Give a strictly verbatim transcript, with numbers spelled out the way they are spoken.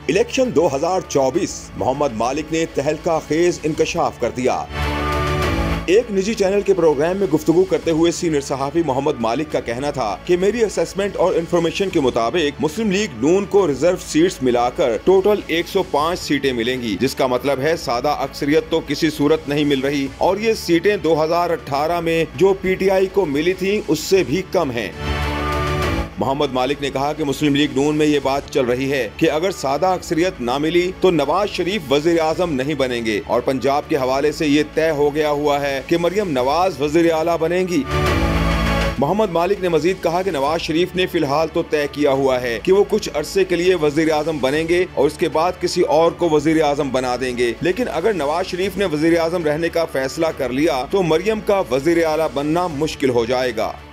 Election दो हज़ार चौबीस मोहम्मद मालिक ने तहलका खेज इंकशाफ कर दिया। एक निजी चैनल के प्रोग्राम में गुफ्तगू करते हुए सीनियर सहाफी मोहम्मद मालिक का कहना था कि मेरी असेसमेंट और इन्फॉर्मेशन के मुताबिक मुस्लिम लीग नून को रिजर्व सीट्स मिलाकर टोटल एक सौ पाँच सीटें मिलेंगी, जिसका मतलब है सादा अक्सरियत तो किसी सूरत नहीं मिल रही और ये सीटें दो हज़ार अठारह में जो पीटीआई को मिली थी उससे भी कम हैं। मोहम्मद मालिक ने कहा कि मुस्लिम लीग नून में ये बात चल रही है कि अगर सादा अक्सरियत ना मिली तो नवाज शरीफ वजीर आजम नहीं बनेंगे और पंजाब के हवाले से ये तय हो गया हुआ है कि मरियम नवाज वजीर आला बनेंगी। मोहम्मद मालिक ने मजीद कहा कि नवाज शरीफ ने फिलहाल तो तय किया हुआ है कि वो कुछ अरसे के लिए वजीर आजम बनेंगे और उसके बाद किसी और को वजीर आजम बना देंगे, लेकिन अगर नवाज शरीफ ने वजीर आजम रहने का फैसला कर लिया तो मरियम का वजीर आला बनना मुश्किल हो जाएगा।